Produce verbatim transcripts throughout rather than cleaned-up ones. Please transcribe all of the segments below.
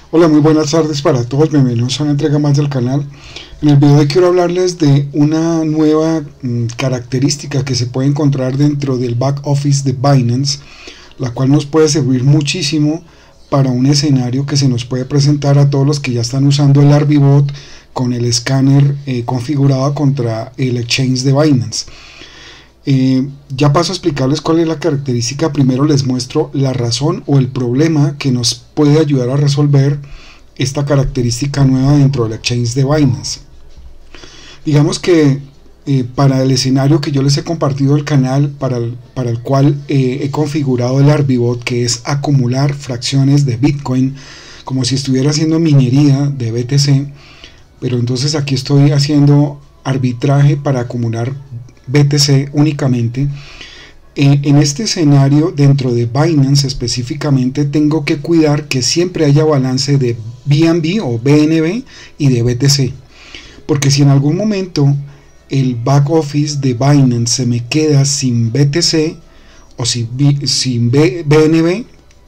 Hola, muy buenas tardes para todos, bienvenidos a una entrega más del canal. En el video de hoy quiero hablarles de una nueva mm, característica que se puede encontrar dentro del back office de Binance, la cual nos puede servir muchísimo para un escenario que se nos puede presentar a todos los que ya están usando el Arbibot con el escáner eh, configurado contra el exchange de Binance. Eh, ya paso a explicarles cuál es la característica. Primero les muestro la razón o el problema que nos puede ayudar a resolver esta característica nueva dentro del exchange de Binance. Digamos que eh, para el escenario que yo les he compartido el canal, para el, para el cual eh, he configurado el Arbibot, que es acumular fracciones de Bitcoin como si estuviera haciendo minería de B T C, pero entonces aquí estoy haciendo arbitraje para acumular B T C únicamente. En, en este escenario dentro de Binance específicamente tengo que cuidar que siempre haya balance de B N B o B N B y de B T C, porque si en algún momento el back office de Binance se me queda sin B T C o sin, B, sin B, B N B,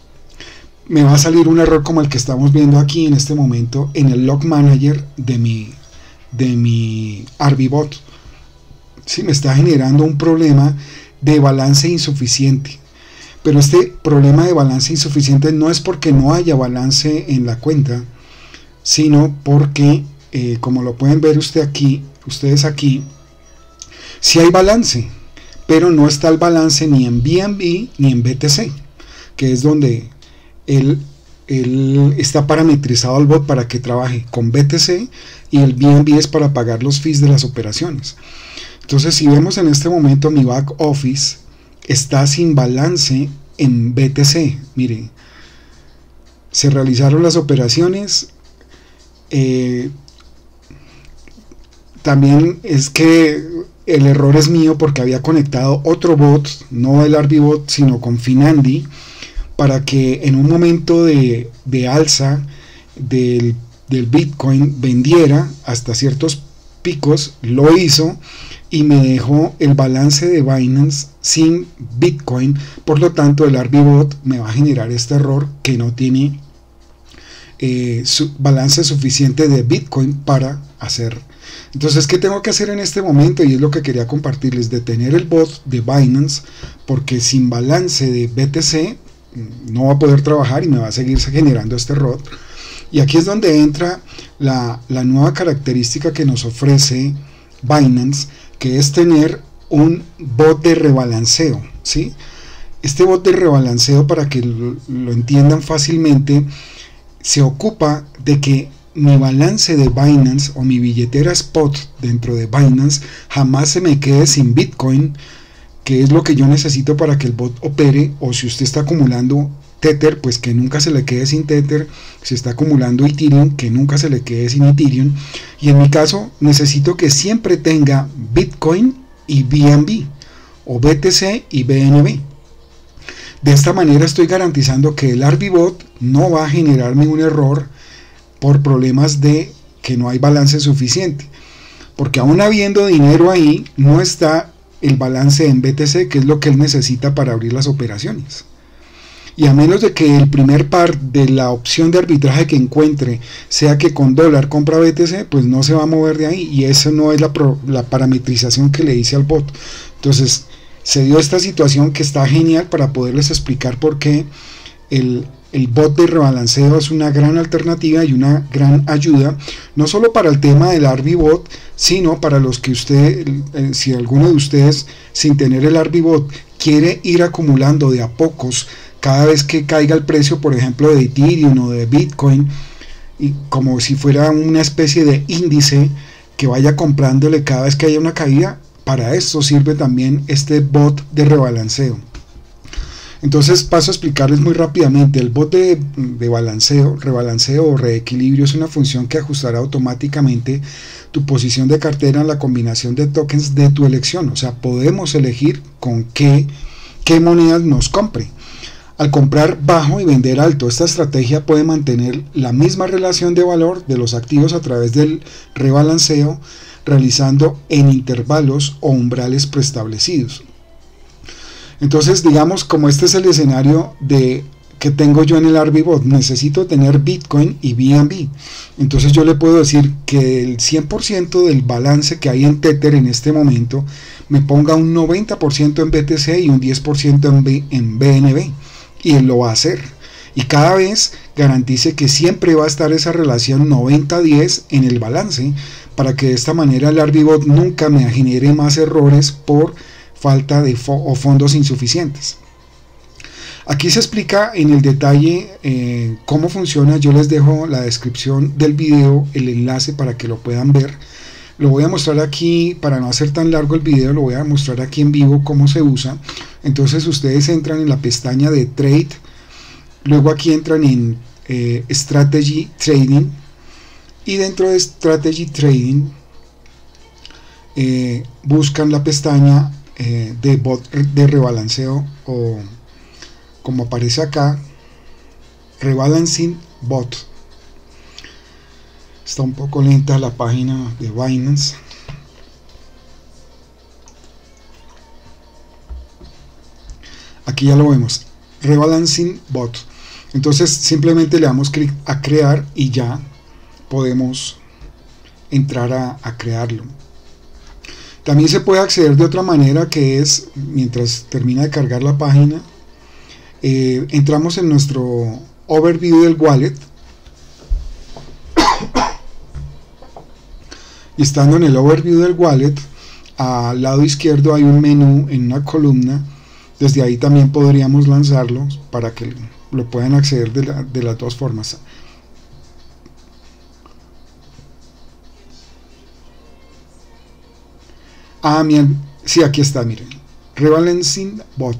me va a salir un error como el que estamos viendo aquí en este momento en el log manager de mi, de mi Arbibot. Sí, me está generando un problema de balance insuficiente, pero este problema de balance insuficiente no es porque no haya balance en la cuenta, sino porque eh, como lo pueden ver usted aquí, ustedes aquí, sí hay balance, pero no está el balance ni en B N B ni en B T C, que es donde él, él está parametrizado el bot para que trabaje con B T C, y el B N B es para pagar los fees de las operaciones. Entonces, si vemos en este momento, mi back office está sin balance en B T C. Miren, se realizaron las operaciones. Eh, también es que el error es mío porque había conectado otro bot, no el Arbibot, sino con Finandi, para que en un momento de, de alza del, del Bitcoin vendiera hasta ciertos picos. Lo hizo y me dejó el balance de Binance sin Bitcoin. Por lo tanto, el Arbibot me va a generar este error que no tiene eh, su balance suficiente de Bitcoin para hacer. Entonces, ¿qué tengo que hacer en este momento? Y es lo que quería compartirles: detener el bot de Binance, porque sin balance de B T C no va a poder trabajar y me va a seguir generando este error. Y aquí es donde entra la, la nueva característica que nos ofrece Binance, que es tener un bot de rebalanceo, ¿sí? Este bot de rebalanceo, para que lo, lo entiendan fácilmente, se ocupa de que mi balance de Binance o mi billetera spot dentro de Binance jamás se me quede sin Bitcoin, que es lo que yo necesito para que el bot opere. O si usted está acumulando Tether, pues que nunca se le quede sin Tether. Si está acumulando Ethereum, que nunca se le quede sin Ethereum. Y en mi caso necesito que siempre tenga Bitcoin y B N B, o B T C y B N B. De esta manera estoy garantizando que el Arbibot no va a generarme un error por problemas de que no hay balance suficiente, porque aún habiendo dinero ahí, no está el balance en B T C, que es lo que él necesita para abrir las operaciones. Y a menos de que el primer par de la opción de arbitraje que encuentre sea que con dólar compra B T C, pues no se va a mover de ahí, y eso no es la, pro, la parametrización que le hice al bot. Entonces se dio esta situación que está genial para poderles explicar por qué el, el bot de rebalanceo es una gran alternativa y una gran ayuda, no solo para el tema del Arbibot, sino para los que usted, eh, si alguno de ustedes sin tener el Arbibot quiere ir acumulando de a pocos cada vez que caiga el precio, por ejemplo, de Ethereum o de Bitcoin, y como si fuera una especie de índice que vaya comprándole cada vez que haya una caída. Para esto sirve también este bot de rebalanceo. Entonces paso a explicarles muy rápidamente. El bot de, de balanceo, rebalanceo o reequilibrio es una función que ajustará automáticamente tu posición de cartera en la combinación de tokens de tu elección. O sea, podemos elegir con qué, qué monedas nos compre. Al comprar bajo y vender alto, esta estrategia puede mantener la misma relación de valor de los activos a través del rebalanceo, realizando en intervalos o umbrales preestablecidos. Entonces, digamos, como este es el escenario de que tengo yo en el Arbibot. Necesito tener Bitcoin y B N B. Entonces yo le puedo decir que el cien por ciento del balance que hay en Tether en este momento me ponga un noventa por ciento en B T C y un diez por ciento en, B, en B N B. Y él lo va a hacer. Y cada vez garantice que siempre va a estar esa relación noventa diez en el balance, para que de esta manera el Arbibot nunca me genere más errores por falta de fo o fondos insuficientes. Aquí se explica en el detalle eh, cómo funciona. Yo les dejo la descripción del video, el enlace para que lo puedan ver. Lo voy a mostrar aquí, para no hacer tan largo el video, lo voy a mostrar aquí en vivo cómo se usa. Entonces ustedes entran en la pestaña de Trade, luego aquí entran en eh, Strategy Trading, y dentro de Strategy Trading eh, buscan la pestaña eh, de bot de rebalanceo, o como aparece acá, Rebalancing Bot. Está un poco lenta la página de Binance. Aquí ya lo vemos, Rebalancing Bot. Entonces simplemente le damos clic a crear y ya podemos entrar a, a crearlo. También se puede acceder de otra manera, que es mientras termina de cargar la página, eh, entramos en nuestro overview del wallet y estando en el overview del wallet, al lado izquierdo hay un menú en una columna. Desde ahí también podríamos lanzarlo para que lo puedan acceder de, la, de las dos formas. Ah, bien, sí, aquí está, miren, Rebalancing Bot.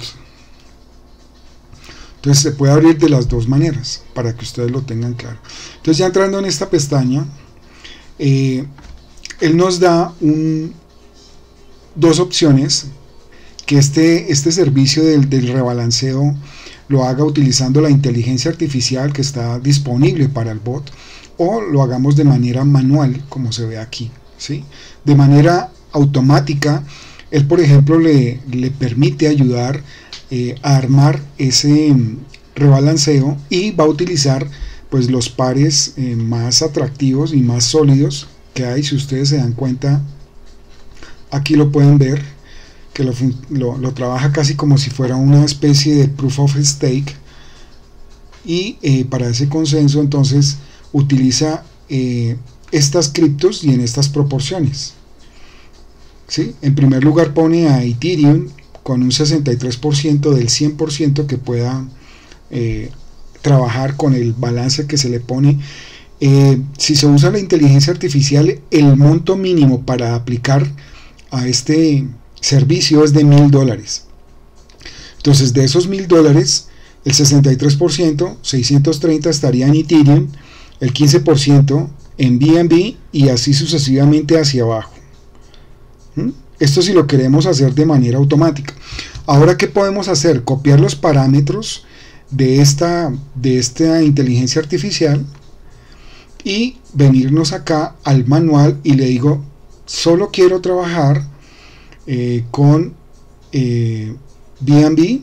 Entonces se puede abrir de las dos maneras para que ustedes lo tengan claro. Entonces ya entrando en esta pestaña, eh, él nos da un, dos opciones: que este, este servicio del, del rebalanceo lo haga utilizando la inteligencia artificial que está disponible para el bot, o lo hagamos de manera manual, como se ve aquí, ¿sí? De manera automática, él por ejemplo le, le permite ayudar eh, a armar ese rebalanceo, y va a utilizar pues los pares eh, más atractivos y más sólidos que hay. Si ustedes se dan cuenta, aquí lo pueden ver, que lo, lo, lo trabaja casi como si fuera una especie de proof of stake, y eh, para ese consenso entonces utiliza eh, estas criptos y en estas proporciones, ¿sí? En primer lugar pone a Ethereum con un sesenta y tres por ciento del cien por ciento que pueda eh, trabajar con el balance que se le pone. Eh, si se usa la inteligencia artificial, el monto mínimo para aplicar a este servicio es de mil dólares. Entonces de esos mil dólares, el sesenta y tres por ciento, seiscientos treinta, estaría en Ethereum, el quince por ciento en B N B, y así sucesivamente hacia abajo. ¿Mm? Esto si lo queremos hacer de manera automática. Ahora, ¿qué podemos hacer? Copiar los parámetros de esta, de esta inteligencia artificial y venirnos acá al manual, y le digo, solo quiero trabajar eh, con eh, B N B.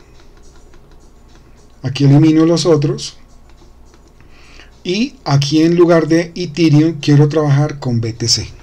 Aquí elimino los otros, y aquí en lugar de Ethereum quiero trabajar con B T C.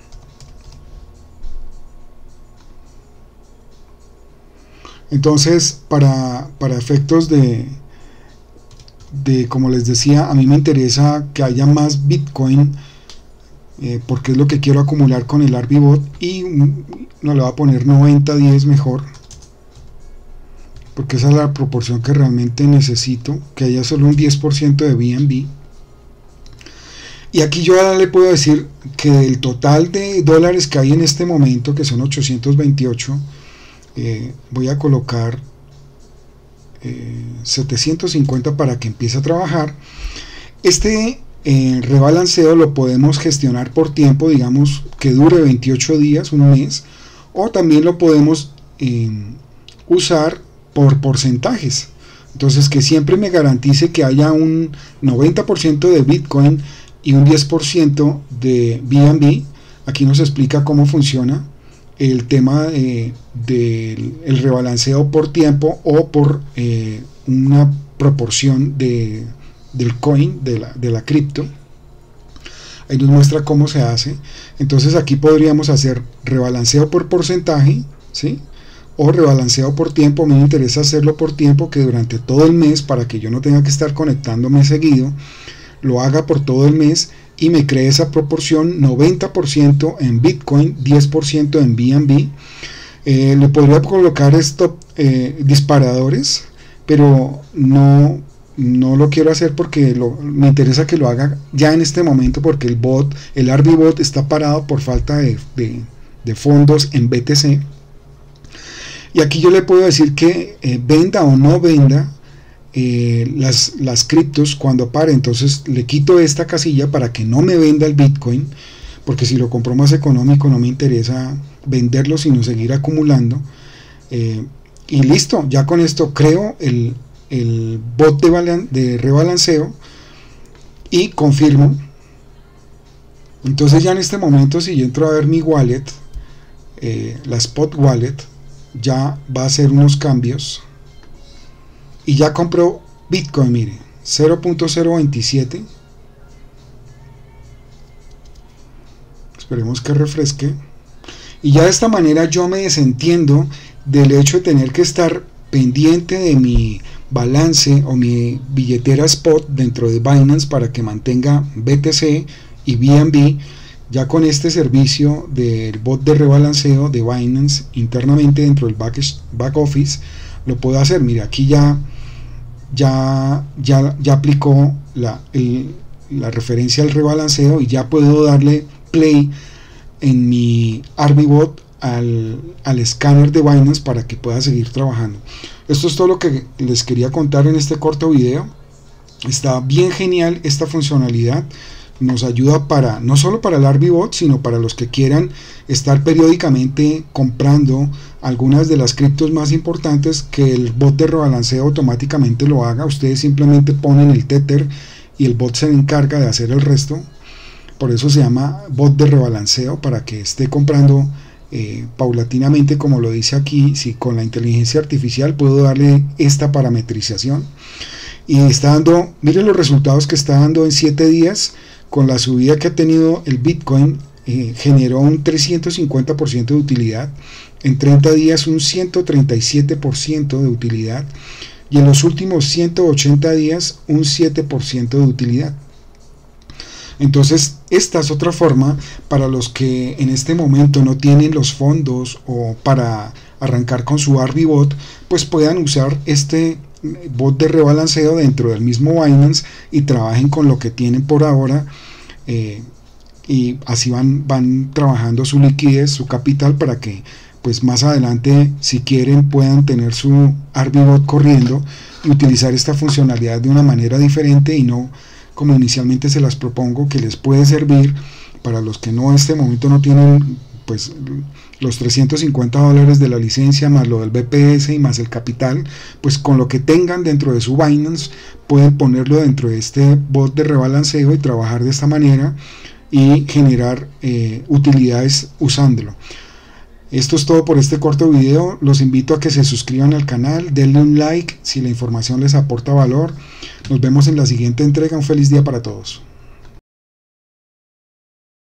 Entonces para, para efectos de, de, como les decía, a mí me interesa que haya más Bitcoin, eh, porque es lo que quiero acumular con el Arbibot, y no le voy a poner noventa diez mejor, porque esa es la proporción que realmente necesito, que haya solo un diez por ciento de B N B. Y aquí yo ahora le puedo decir que del total de dólares que hay en este momento, que son ochocientos veintiocho, eh, voy a colocar eh, setecientos cincuenta para que empiece a trabajar. Este eh, rebalanceo lo podemos gestionar por tiempo, digamos que dure veintiocho días, un mes, o también lo podemos eh, usar por porcentajes. Entonces, que siempre me garantice que haya un noventa por ciento de Bitcoin y un diez por ciento de B N B. Aquí nos explica cómo funciona el tema eh, del el rebalanceo por tiempo o por eh, una proporción de, del coin, de la, de la cripto. Ahí nos muestra cómo se hace. Entonces aquí podríamos hacer rebalanceo por porcentaje, ¿sí? O rebalanceo por tiempo. A mí me interesa hacerlo por tiempo, que durante todo el mes, para que yo no tenga que estar conectándome seguido, lo haga por todo el mes y me cree esa proporción: noventa por ciento en Bitcoin, diez por ciento en B N B. Eh, le podría colocar stop eh, disparadores, pero no, no lo quiero hacer porque lo, me interesa que lo haga ya en este momento, porque el bot, el Arbibot, está parado por falta de, de, de fondos en B T C. Y aquí yo le puedo decir que eh, venda o no venda eh, las, las criptos cuando pare. Entonces le quito esta casilla para que no me venda el Bitcoin, porque si lo compro más económico no me interesa venderlo, sino seguir acumulando. Eh, y listo, ya con esto creo el, el bot de, balan de rebalanceo y confirmo. Entonces ya en este momento, si yo entro a ver mi wallet, eh, la spot wallet, ya va a hacer unos cambios y ya compró Bitcoin, mire, cero punto cero veintisiete. Esperemos que refresque. Y ya de esta manera yo me desentiendo del hecho de tener que estar pendiente de mi balance o mi billetera spot dentro de Binance para que mantenga B T C y B N B. Ya con este servicio del bot de rebalanceo de Binance internamente dentro del back, back office lo puedo hacer. Mire, aquí ya ya, ya, ya aplicó la, el, la referencia al rebalanceo y ya puedo darle play en mi Arbibot al, al escáner de Binance para que pueda seguir trabajando. Esto es todo lo que les quería contar en este corto video. Está bien genial esta funcionalidad. Nos ayuda para no solo para el Arbibot, sino para los que quieran estar periódicamente comprando algunas de las criptos más importantes, que el bot de rebalanceo automáticamente lo haga. Ustedes simplemente ponen el Tether y el bot se encarga de hacer el resto. Por eso se llama bot de rebalanceo, para que esté comprando eh, paulatinamente, como lo dice aquí. Si con la inteligencia artificial puedo darle esta parametrización, y está dando, miren los resultados que está dando en siete días. Con la subida que ha tenido el Bitcoin, eh, generó un trescientos cincuenta por ciento de utilidad, en treinta días un ciento treinta y siete por ciento de utilidad, y en los últimos ciento ochenta días un siete por ciento de utilidad. Entonces esta es otra forma para los que en este momento no tienen los fondos o para arrancar con su Arbibot, pues puedan usar este bot de rebalanceo dentro del mismo Binance y trabajen con lo que tienen por ahora, eh, y así van, van trabajando su liquidez, su capital, para que pues más adelante, si quieren, puedan tener su Arbibot corriendo y utilizar esta funcionalidad de una manera diferente y no como inicialmente se las propongo, que les puede servir para los que no en este momento no tienen pues los trescientos cincuenta dólares de la licencia, más lo del B P S y más el capital. Pues con lo que tengan dentro de su Binance pueden ponerlo dentro de este bot de rebalanceo y trabajar de esta manera y generar eh, utilidades usándolo. Esto es todo por este corto video. Los invito a que se suscriban al canal, denle un like si la información les aporta valor. Nos vemos en la siguiente entrega. Un feliz día para todos.